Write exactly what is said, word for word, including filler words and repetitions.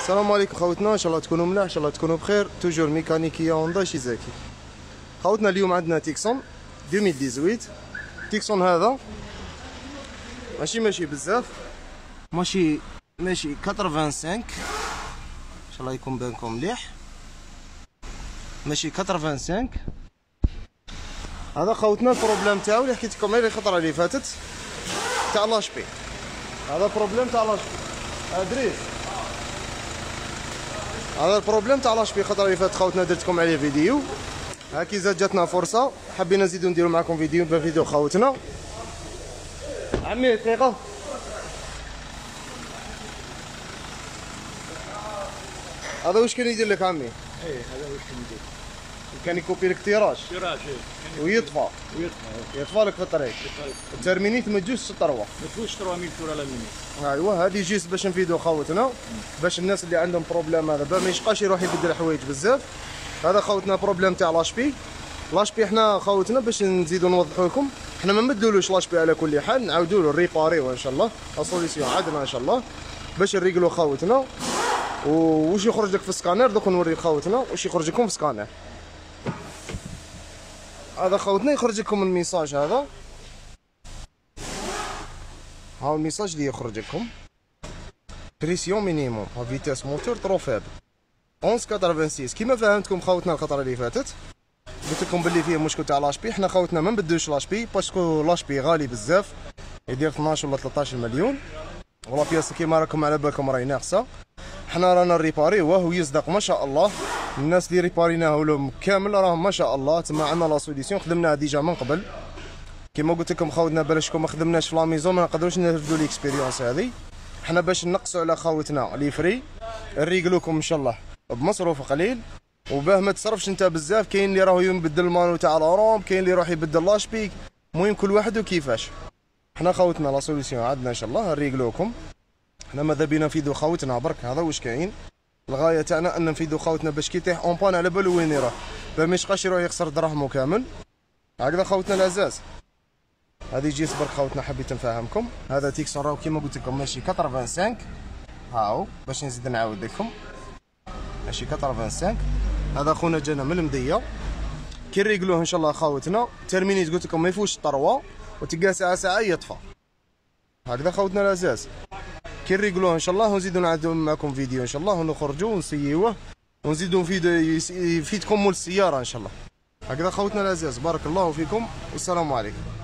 السلام عليكم خوتنا، ان شاء الله تكونوا ملاح، ان شاء الله تكونوا بخير. توجور ميكانيكيه هوندا شيزاكي. خوتنا اليوم عندنا تيكسون ألفين وثمانية عشر. تيكسون هذا ماشي ماشي بزاف، ماشي ماشي خمسة وثمانين، ان شاء الله يكون بانكم مليح. ماشي خمسة وثمانين. هذا خوتنا البروبليم تاعو اللي حكيت لكم عليه الخطره اللي فاتت تاع لاشبي. هذا بروبليم تاع لاشبي ادريس. هذا البروبليم تاع لاشبي الخطره اللي فاتت خوتنا درت لكم عليه فيديو. هاكي زاد جاتنا فرصه حبينا نزيدو نديرو معكم فيديو بفيديو خوتنا. عمي دقيقه. هذا واش كان يدير لك عمي؟ ايه هذا واش كان يدير؟ كان يكوبي لك تيراج تيراج ايه ويطفى ويطفى يطفى لك في الطريق. الترمينيت ما تجوش تروح، ما تفوتش ثلاثمية كره على المينيت. ايوا هذه جيس باش نفيدو خوتنا، باش الناس اللي عندهم بروبليم هذا ما يشقاش يروح يبدل حوايج بزاف. هذا خوتنا بروبليم تاع لاشبي. لاشبي حنا خوتنا باش نزيدو نوضحو لكم، حنا ما نبدلولوش لاشبي على كل حال، نعاودو له ريباريو ان شاء الله. السوليسيون عندنا ان شاء الله باش نريقلو خوتنا. وواش يخرج لك في السكانر دوك نوري خوتنا واش يخرج لكم في السكانر. هذا خوتنا يخرج لكم الميساج هذا، ها الميساج اللي يخرج لكم بريسيون مينيموم ها فيتاس موتور ترو فابل أحد عشر ستة وثمانين. كيما فهمتكم خوتنا الخطره اللي فاتت قلت لكم باللي فيه مشكل تاع لاشبي. حنا خوتنا ما نبدلوش لاشبي باسكو لاشبي غالي بزاف، يدير اثناش ولا ثلاثطاش مليون، ولا بياس كيما راكم على بالكم راهي ناقصه. حنا رانا نريباريوه ويصدق ما شاء الله. الناس اللي ريباريناه لهم كامل راهم ما شاء الله. تما عندنا لا سوليسيون خدمناها ديجا من قبل. كيما قلت لكم خوتنا بلاشكم ما خدمناش في لاميزون ما نقدروش نرفدوا ليكسبيريونس هذه. حنا باش نقصوا على خوتنا لي فري نريقلوكم ان شاء الله بمصروف قليل، وباه ما تصرفش انت بزاف. كاين اللي راهو يبدل المانو تاع لاروم، كاين اللي يروح يبدل لاشبيك، المهم كل واحد وكيفاش. حنا خوتنا لا سوليسيون عندنا ان شاء الله نريقلوكم. حنا ماذا بينا نفيدو خوتنا برك، هذا واش كاين. الغايه تاعنا ان نفيدو خوتنا باش كي يطيح اون بان على بالو وين يروح، باه ما يشقاش يروح يخسر دراهمو كامل. هكذا خوتنا العزاز. هذه جيس برك خوتنا حبيت نفهمكم. هذا تيكسون راهو كيما قلت لكم ماشي خمسة وثمانين، هاو باش نزيد نعاود لكم ماشي خمسة وثمانين. هذا خونا جانا من المديه كي نريقلوه ان شاء الله خوتنا. ترمينيت قلت لكم ما يفوتش الطروه وتلقى ساعه ساعه يطفى. هكذا خوتنا العزاز كي نريقلوه ان شاء الله ونزيدو نعدو معكم فيديو ان شاء الله ونخرجوا ونسيوه ونزيدو نفيدو يفيدكم مول السياره ان شاء الله. هكذا خوتنا العزاز بارك الله فيكم والسلام عليكم.